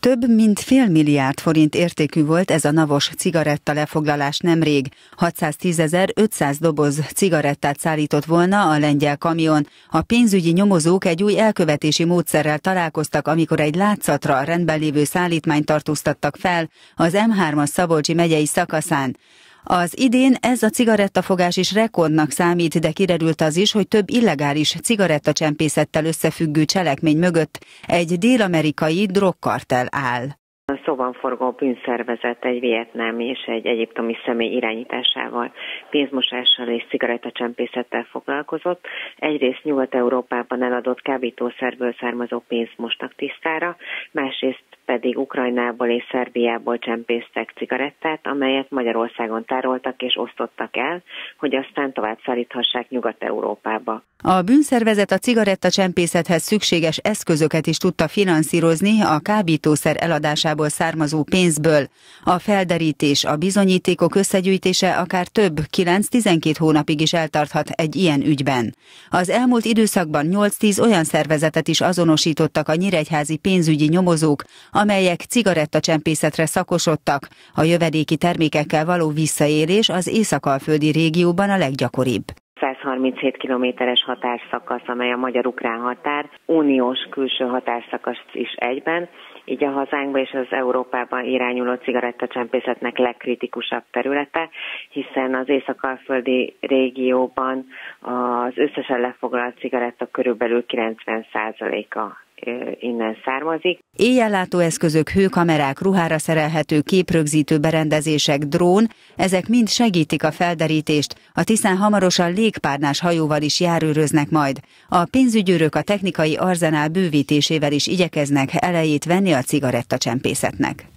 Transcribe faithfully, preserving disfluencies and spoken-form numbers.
Több mint fél milliárd forint értékű volt ez a navos cigaretta lefoglalás nemrég. hatszáztízezer-ötszáz doboz cigarettát szállított volna a lengyel kamion. A pénzügyi nyomozók egy új elkövetési módszerrel találkoztak, amikor egy látszatra rendben lévő szállítmányt tartóztattak fel az M hármas Szabolcsi megyei szakaszán. Az idén ez a cigarettafogás is rekordnak számít, de kiderült az is, hogy több illegális cigarettacsempészettel összefüggő cselekmény mögött egy dél-amerikai drogkartel áll. A szóban forgó bűnszervezet egy vietnámi és egy egyiptomi személy irányításával, pénzmosással és cigarettacsempészettel foglalkozott. Egyrészt Nyugat-Európában eladott kábítószerből származó pénzt mostak tisztára, másrészt pedig Ukrajnából és Szerbiából csempésztek cigarettát, amelyet Magyarországon tároltak és osztottak el, hogy aztán tovább szállíthassák Nyugat-Európába. A bűnszervezet a cigarettacsempészethez szükséges eszközöket is tudta finanszírozni a kábítószer eladásából származó pénzből. A felderítés, a bizonyítékok összegyűjtése akár több, kilenc-tizenkét hónapig is eltarthat egy ilyen ügyben. Az elmúlt időszakban nyolc-tíz olyan szervezetet is azonosítottak a nyíregyházi pénzügyi nyomozók, amelyek cigarettacsempészetre szakosodtak. A jövedéki termékekkel való visszaélés az észak-alföldi régióban a leggyakoribb. százharminchét kilométeres határszakasz, amely a magyar-ukrán határ, uniós külső határszakasz is egyben, így a hazánkba és az Európában irányuló cigarettacsempészetnek legkritikusabb területe, hiszen az észak-alföldi régióban az összesen lefoglalt cigaretta körülbelül kilencven százaléka innen származik. Éjjellátó eszközök, hőkamerák, ruhára szerelhető képrögzítő berendezések, drón, ezek mind segítik a felderítést. A Tiszán hamarosan légpárnás hajóval is járőröznek majd. A pénzügyőrök a technikai arzenál bővítésével is igyekeznek elejét venni a cigarettacsempészetnek.